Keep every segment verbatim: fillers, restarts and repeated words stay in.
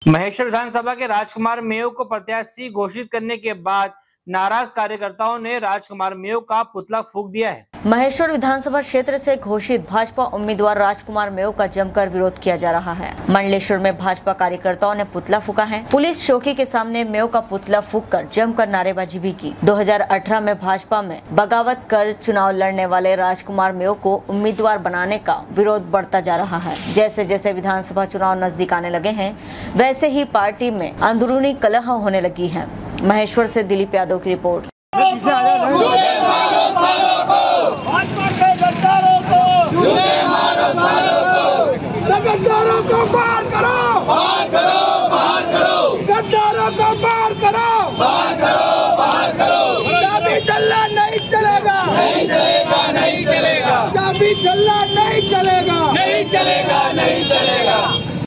महेश्वर विधानसभा के राजकुमार मेयो को प्रत्याशी घोषित करने के बाद नाराज कार्यकर्ताओं ने राजकुमार मेयो का पुतला फूंक दिया है। महेश्वर विधानसभा क्षेत्र से घोषित भाजपा उम्मीदवार राजकुमार मेयो का जमकर विरोध किया जा रहा है। मंडलेश्वर में भाजपा कार्यकर्ताओं ने पुतला फूंका है। पुलिस चौकी के सामने मेयो का पुतला फूंककर जमकर नारेबाजी भी की। दो हज़ार अठारह में भाजपा में बगावत कर चुनाव लड़ने वाले राजकुमार मेयो को उम्मीदवार बनाने का विरोध बढ़ता जा रहा है। जैसे जैसे विधानसभा चुनाव नजदीक आने लगे हैं, वैसे ही पार्टी में अंदरूनी कलह होने लगी है। महेश्वर से दिलीप यादव की रिपोर्ट। गद्दारों को बाहर करो, बाहर करो, बाहर करो, गद्दारों को बाहर करो, बाहर करो, बाहर करो। चाबी चलना नहीं चलेगा, नहीं चलेगा, नहीं चलेगा। चाबी चलना नहीं चलेगा, नहीं चलेगा, नहीं चलेगा।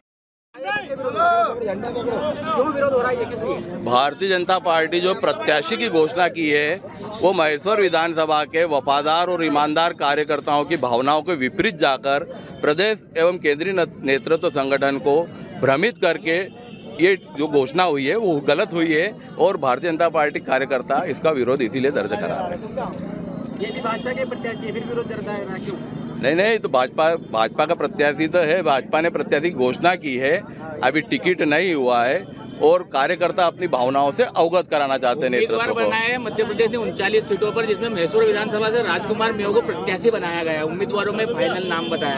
क्यों विरोध हो रहा है, किस लिए? भारतीय जनता पार्टी जो प्रत्याशी की घोषणा की है वो महेश्वर विधानसभा के वफादार और ईमानदार कार्यकर्ताओं की भावनाओं के विपरीत जाकर प्रदेश एवं केंद्रीय नेतृत्व संगठन को भ्रमित करके ये जो घोषणा हुई है वो गलत हुई है और भारतीय जनता पार्टी कार्यकर्ता इसका विरोध इसीलिए दर्ज करा रहे हैं। ये भी भाजपा के प्रत्याशी है, फिर विरोध दर्ज है क्यों? नहीं नहीं तो भाजपा भाजपा का प्रत्याशी तो है, भाजपा ने प्रत्याशी की घोषणा की है, अभी टिकट नहीं हुआ है और कार्यकर्ता अपनी भावनाओं से अवगत कराना चाहते हैं नेतृत्व को। बनाया है मध्य प्रदेश ने उनचालीस सीटों पर, जिसमें महेश्वर विधानसभा से राजकुमार मेयो को प्रत्याशी बनाया गया है। उम्मीदवारों में फाइनल नाम बताया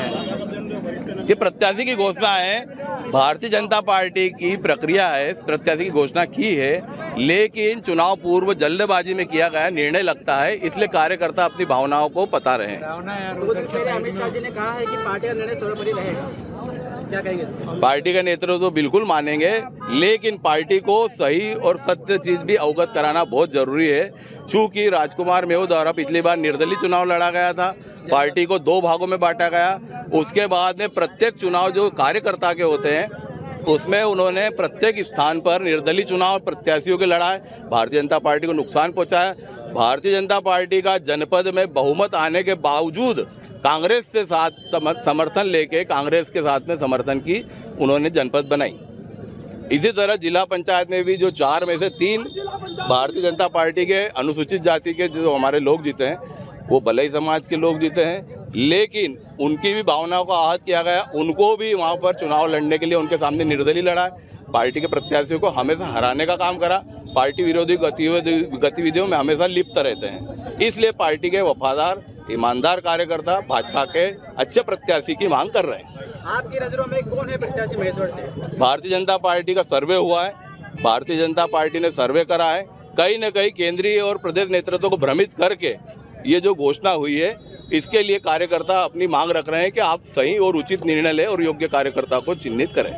है। ये प्रत्याशी की घोषणा है, भारतीय जनता पार्टी की प्रक्रिया है, प्रत्याशी की घोषणा की है, लेकिन चुनाव पूर्व जल्दबाजी में किया गया निर्णय लगता है, इसलिए कार्यकर्ता अपनी भावनाओं को बता रहे हैं। अमित शाह जी ने कहा है कि पार्टी का निर्णय सर्वोपरि रहेगा, क्या कहेंगे? पार्टी का नेतृत्व तो बिल्कुल मानेंगे, लेकिन पार्टी को सही और सत्य चीज भी अवगत कराना बहुत जरूरी है। चूंकि राजकुमार मेयो द्वारा पिछली बार निर्दलीय चुनाव लड़ा गया था, पार्टी को दो भागों में बांटा गया, उसके बाद में प्रत्येक चुनाव जो कार्यकर्ता के होते हैं उसमें उन्होंने प्रत्येक स्थान पर निर्दलीय चुनाव प्रत्याशियों के लड़ाए, भारतीय जनता पार्टी को नुकसान पहुंचाया। भारतीय जनता पार्टी का जनपद में बहुमत आने के बावजूद कांग्रेस से साथ समर्थन लेके कांग्रेस के साथ में समर्थन की उन्होंने जनपद बनाई। इसी तरह जिला पंचायत में भी जो चार में से तीन भारतीय जनता पार्टी के अनुसूचित जाति के जो हमारे लोग जीते हैं वो भले ही समाज के लोग जीते हैं, लेकिन उनकी भी भावनाओं को आहत किया गया, उनको भी वहाँ पर चुनाव लड़ने के लिए उनके सामने निर्दलीय लड़ा, पार्टी के प्रत्याशियों को हमेशा हराने का काम करा, पार्टी विरोधी गतिविधियों में हमेशा लिप्त रहते हैं। इसलिए पार्टी के वफादार ईमानदार कार्यकर्ता भाजपा के अच्छे प्रत्याशी की मांग कर रहे हैं। आपकी नजरों में कौन है प्रत्याशी महेश्वर से? भारतीय जनता पार्टी का सर्वे हुआ है, भारतीय जनता पार्टी ने सर्वे करा है, कहीं न कहीं केंद्रीय और प्रदेश नेतृत्व को भ्रमित करके ये जो घोषणा हुई है इसके लिए कार्यकर्ता अपनी मांग रख रहे हैं कि आप सही और उचित निर्णय लें और योग्य कार्यकर्ता को चिन्हित करें।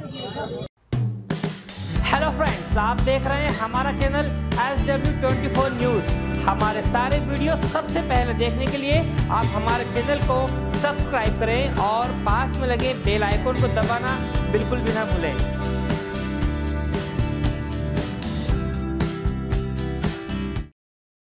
हेलो फ्रेंड्स, आप देख रहे हैं हमारा channel S W twenty four news. हमारे सारे वीडियो सबसे पहले देखने के लिए आप हमारे चैनल को सब्सक्राइब करें और पास में लगे बेल आइकन को दबाना बिल्कुल भी ना भूलें।